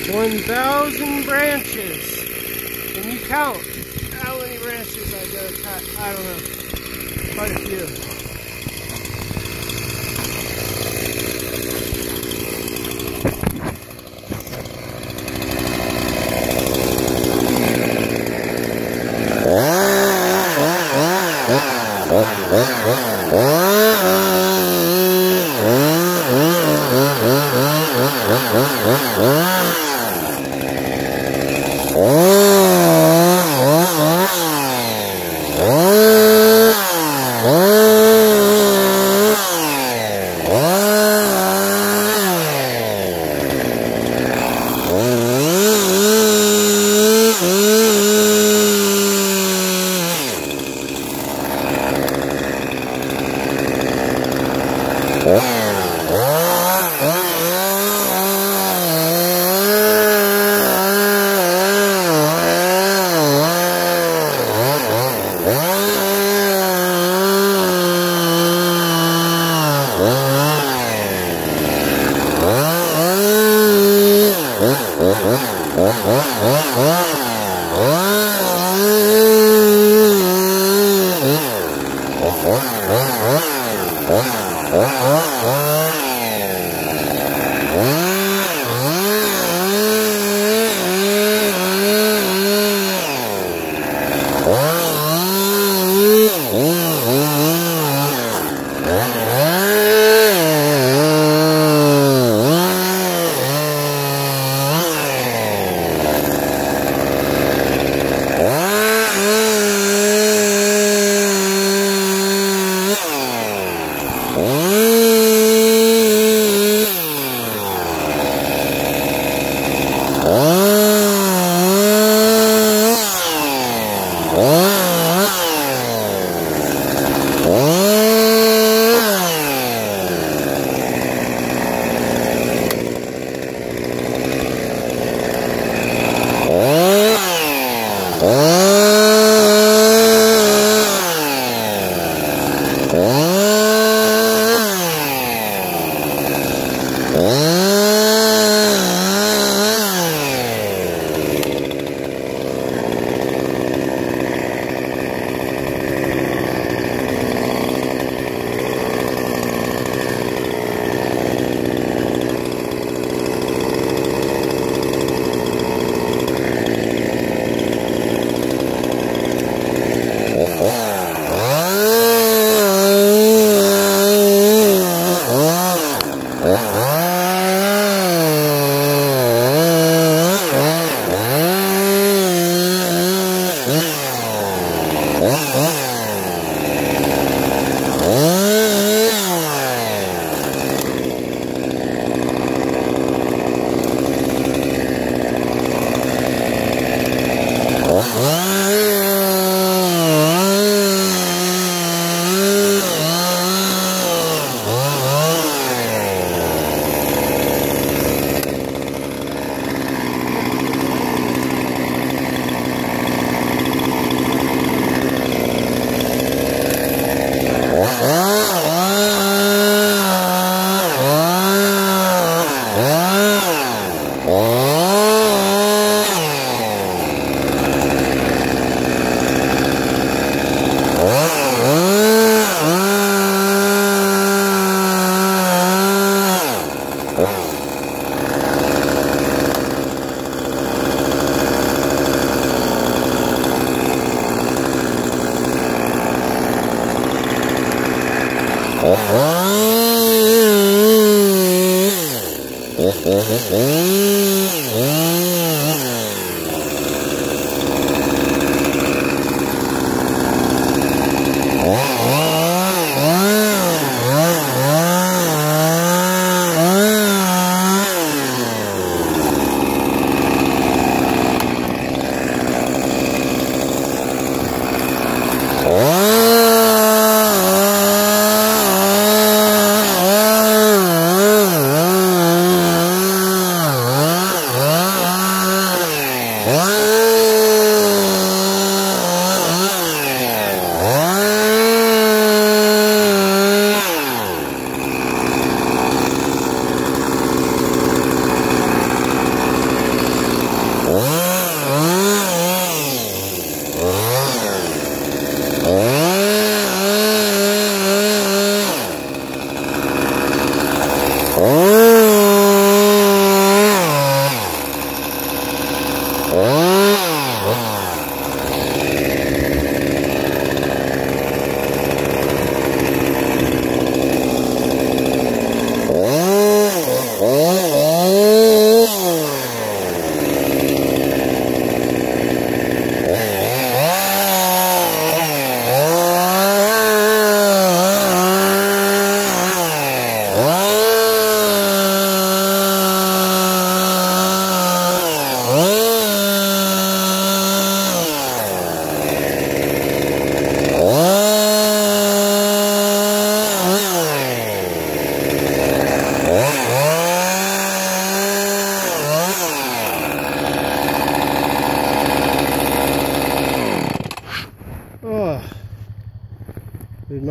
1,000 branches. Can you count how many branches I gotta cut? I don't know. Quite a few.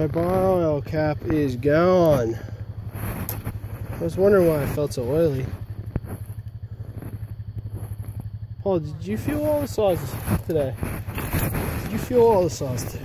bar oil cap is gone. I was wondering why I felt so oily. Paul, did you fuel all the saws today? Did you fuel all the saws today?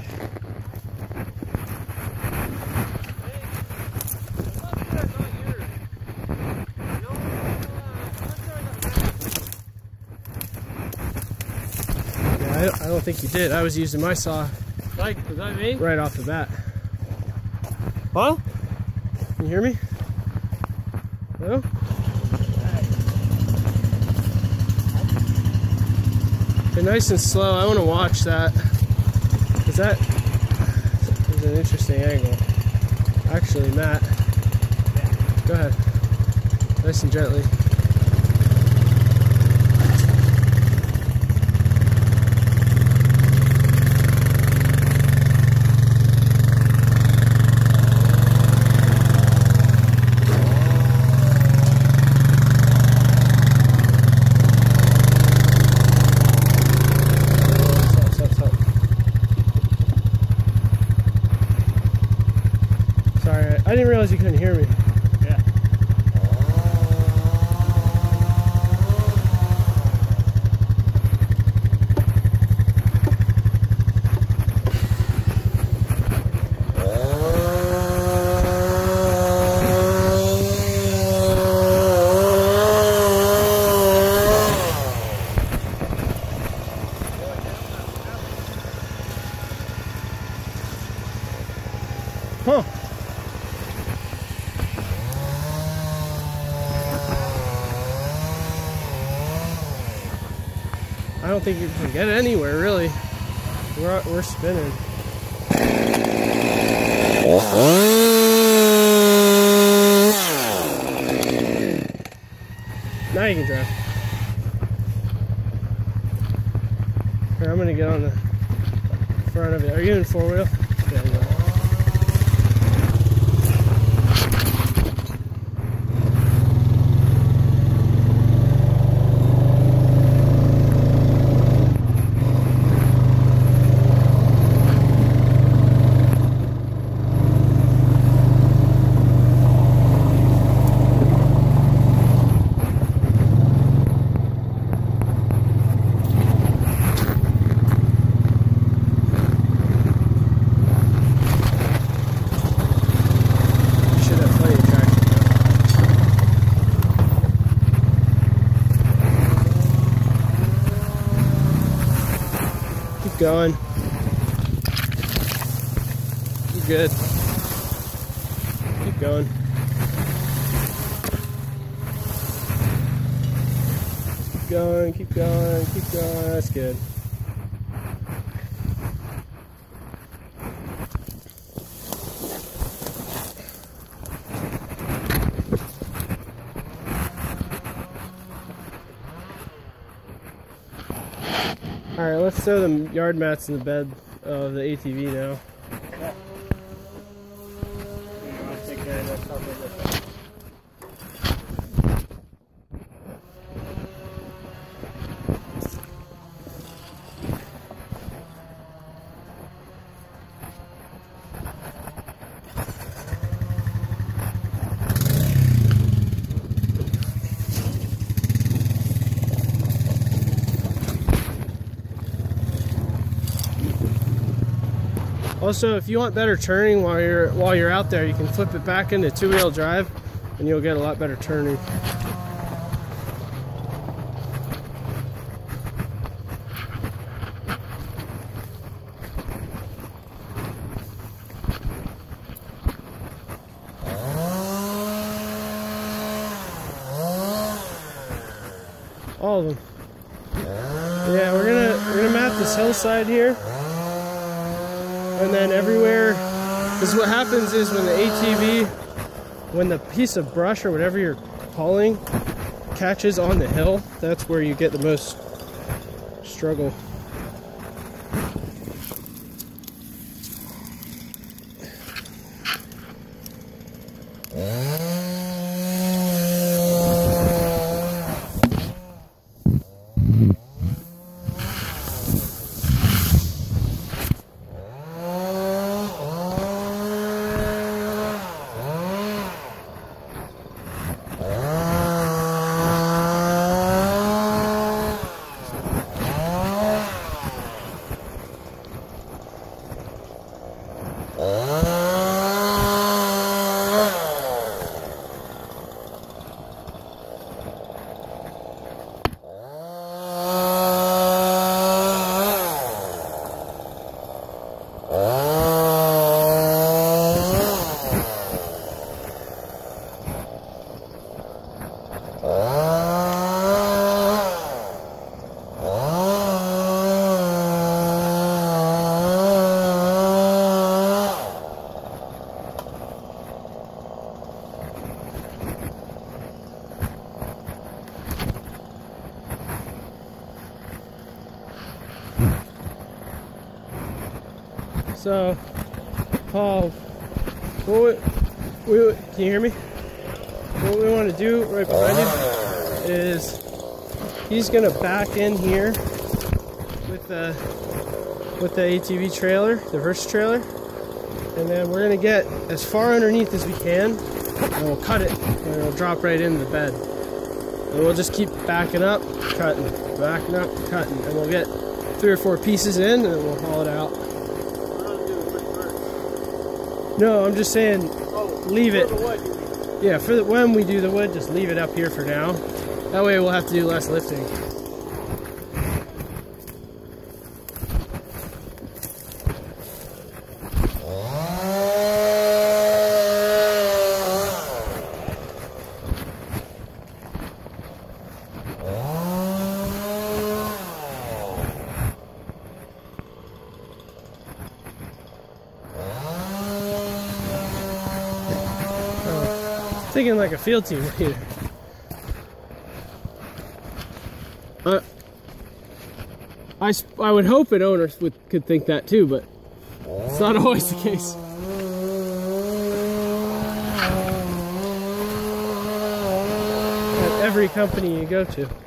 Yeah, I don't think you did. I was using my saw. Like, was that me? Right off the bat. Huh? Can you hear me? No? They're nice and slow. I want to watch that. Because that is an interesting angle. Actually, Matt. Go ahead. Nice and gently. Sorry, I didn't realize you couldn't hear me. Yeah. Huh. I don't think you can get it anywhere, really. We're spinning. Now you can drive. Here, I'm gonna get on the front of it. Are you in four wheel? Yeah, you are. Keep going. You're good. Keep going. Keep going, keep going, keep going. That's good. Alright, let's throw the yard mats in the bed of the ATV now. Yeah. I'll take care of that stuff with it. Also, if you want better turning while you're out there, you can flip it back into two-wheel drive and you'll get a lot better turning. All of them. Yeah, we're gonna map this hillside here. And then everywhere, because what happens is when the ATV, when the piece of brush or whatever you're hauling catches on the hill, that's where you get the most struggle. So, Paul, can you hear me? What we want to do right behind him is he's gonna back in here with the ATV trailer, the Versa trailer, and then we're gonna get as far underneath as we can, and we'll cut it, and it'll drop right into the bed. And we'll just keep backing up, cutting, backing up, cutting, and we'll get 3 or 4 pieces in, and then we'll haul it out. No, I'm just saying, leave it. Yeah, when we do the wood, just leave it up here for now. That way we'll have to do less lifting. Thinking like a field team leader. I would hope an owner could think that too, but it's not always the case. At every company you go to.